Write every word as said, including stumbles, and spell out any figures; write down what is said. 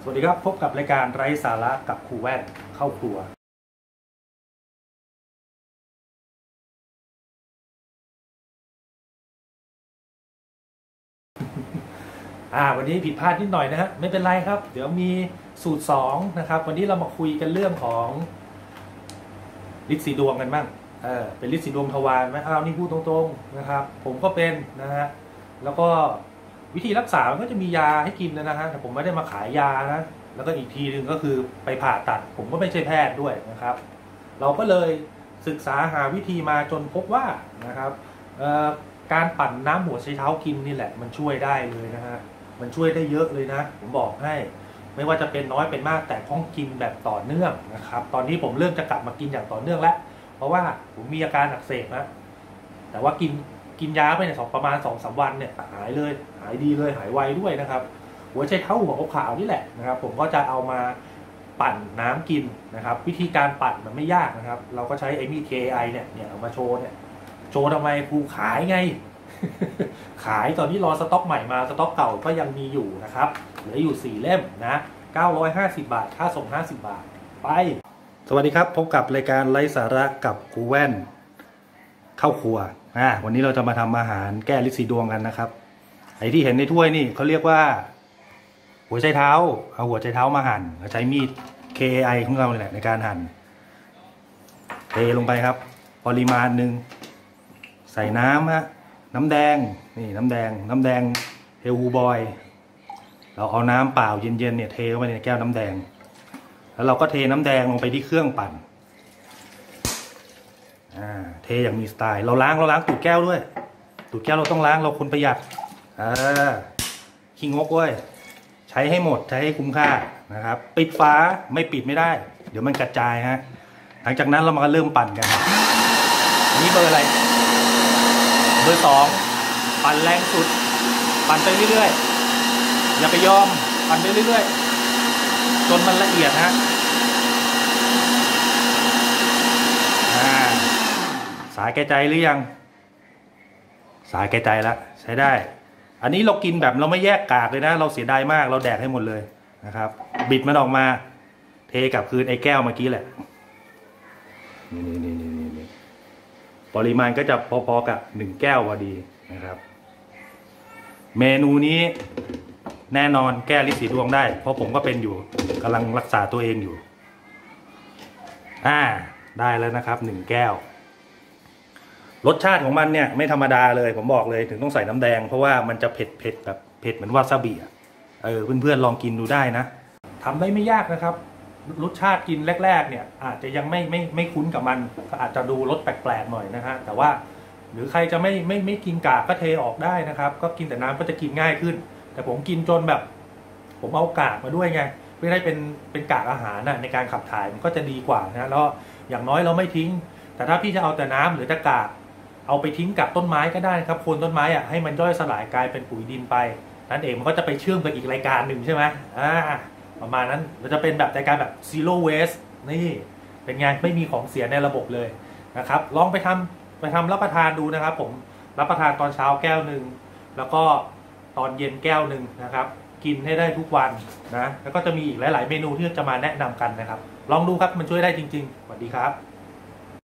สวัสดีครับพบกับรายการไร้สาระกับครูแว่นเข้าครัวอ่าวันนี้ผิดพลาดนิดหน่อยนะฮะไม่เป็นไรครับเดี๋ยวมีสูตรสองนะครับวันนี้เรามาคุยกันเรื่องของฤทธิ์สีดวงกันบ้างเออเป็นฤทธิ์สีดวงทวารไหมอ้าวนี่พูดตรงๆนะครับผมก็เป็นนะฮะแล้วก็วิธีรักษามันก็จะมียาให้กินนะฮะแต่ผมไม่ได้มาขายยานะแล้วก็อีกทีหนึ่งก็คือไปผ่าตัดผมก็ไม่ใช่แพทย์ด้วยนะครับเราก็เลยศึกษาหาวิธีมาจนพบว่านะครับการปั่นน้ำหัวไชเท้ากินนี่แหละมันช่วยได้เลยนะฮะมันช่วยได้เยอะเลยนะผมบอกให้ไม่ว่าจะเป็นน้อยเป็นมากแต่ต้องกินแบบต่อเนื่องนะครับตอนนี้ผมเริ่มจะกลับมากินอย่างต่อเนื่องแล้วเพราะว่าผมมีอาการอักเสบนะแต่ว่ากินกินยาไปเนี่ยสองประมาณสองสามวันเนี่ยหายเลยหายดีเลยหายไวด้วยนะครับหัวไชเท้าหัวขาวนี่แหละนะครับผมก็จะเอามาปั่นน้ำกินนะครับวิธีการปั่นมันไม่ยากนะครับเราก็ใช้ไอ้มีด เค ไอ เนี่ยเนี่ยเอามาโชว์เนี่ยโชว์ทำไมครูขายไง ขายตอนนี้รอสต็อกใหม่มาสต็อกเก่าก็ยังมีอยู่นะครับเหลืออยู่สี่เล่มนะเก้าร้อยห้าสิบบาทค่าส่งห้าสิบบาทไปสวัสดีครับพบกับรายการไร้สาระกับครูแว่นเข้าครัวอ่าวันนี้เราจะมาทำอาหารแก้ฤทธิ์สีดวงกันนะครับไอ้ที่เห็นในถ้วยนี่เขาเรียกว่าหัวไชเท้าเอาหัวไชเท้ามาหั่นใช้มีด เค ไอ ของเราเนี่ยในการหั่นเทลงไปครับปริมาณหนึ่งใส่น้ำฮะน้ำแดงนี่น้ำแดงน้ำแดงเฮลฮูบอยเราเอาน้ำเปล่าเย็นๆเนี่ยเทเข้าไปในแก้วน้ำแดงแล้วเราก็เทน้ำแดงลงไปที่เครื่องปั่นอ่าเทอย่างมีสไตล์เราล้างเราล้างตูดแก้วด้วยตูดแก้วเราต้องล้างเราคนประหยัดอ่าขี้งกเว้ยใช้ให้หมดใช้ให้คุ้มค่านะครับปิดฝาไม่ปิดไม่ได้เดี๋ยวมันกระจายฮะหลังจากนั้นเรามาเริ่มปั่นกันอันนี้เบอร์อะไรเบอร์สองปั่นแรงสุดปั่นไปเรื่อยๆอย่าไปยอมปั่นไปเรื่อยๆจนมันละเอียดฮะสาแก่ใจหรือยังสาแก่ใจแล้วใช้ได้อันนี้เรากินแบบเราไม่แยกกากเลยนะเราเสียดายมากเราแดกให้หมดเลยนะครับบิดมันออกมาเทกลับคืนไอ้แก้วเมื่อกี้แหละนี่นี่นี่นี่ปริมาณก็จะพอๆกับหนึ่งแก้วพอดีนะครับเมนูนี้แน่นอนแก้ฤทธิ์สีดวงได้เพราะผมก็เป็นอยู่กำลังรักษาตัวเองอยู่อ่าได้แล้วนะครับหนึ่งแก้วรสชาติของมันเนี่ยไม่ธรรมดาเลยผมบอกเลยถึงต้องใส่น้ำแดงเพราะว่ามันจะเผ็ดเผ็ดแบบเผ็ดเหมือนวาซาบิอ่ะเออเพื่อนๆลองกินดูได้นะทำได้ไม่ยากนะครับรสชาติกินแรกๆเนี่ยอาจจะยังไม่ไม่ไม่คุ้นกับมันก็อาจจะดูรสแปลกๆหน่อยนะฮะแต่ว่าหรือใครจะไม่ไม่ไม่กินกากก็เทออกได้นะครับก็กินแต่น้ำก็จะกินง่ายขึ้นแต่ผมกินจนแบบผมเอากากมาด้วยไงเพื่อให้เป็นเป็นกากอาหารนะในการขับถ่ายมันก็จะดีกว่านะแล้วอย่างน้อยเราไม่ทิ้งแต่ถ้าพี่จะเอาแต่น้ำหรือแต่กากเอาไปทิ้งกับต้นไม้ก็ได้ครับโคนต้นไม้อ่ะให้มันย่อยสลายกลายเป็นปุ๋ยดินไปนั่นเองมันก็จะไปเชื่อมกับอีกรายการหนึ่งใช่ไหมอ่าประมาณนั้นเราจะเป็นแบบรายการแบบ zero waste นี่เป็นไงไม่มีของเสียในระบบเลยนะครับลองไปทำไปทำรับประทานดูนะครับผมรับประทานตอนเช้าแก้วหนึ่งแล้วก็ตอนเย็นแก้วหนึ่งนะครับกินให้ได้ทุกวันนะแล้วก็จะมีอีกหลายๆเมนูที่จะมาแนะนำกันนะครับลองดูครับมันช่วยได้จริงๆสวัสดีครับ